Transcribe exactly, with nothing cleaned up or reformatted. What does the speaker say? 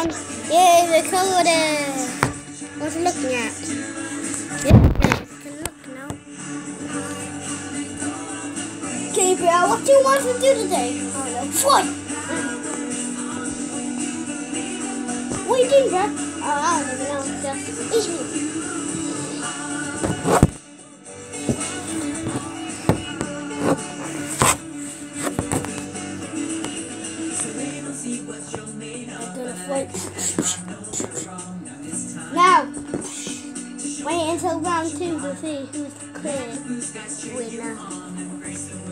on. Yay, recording. What's it looking at? Yeah, I can look now. Gabriel, what do you want to do today? Oh, no. Fight! What are you doing, Dad? Oh, I don't even know. Just eat me. Now, wait until round two to see who's the clear winner.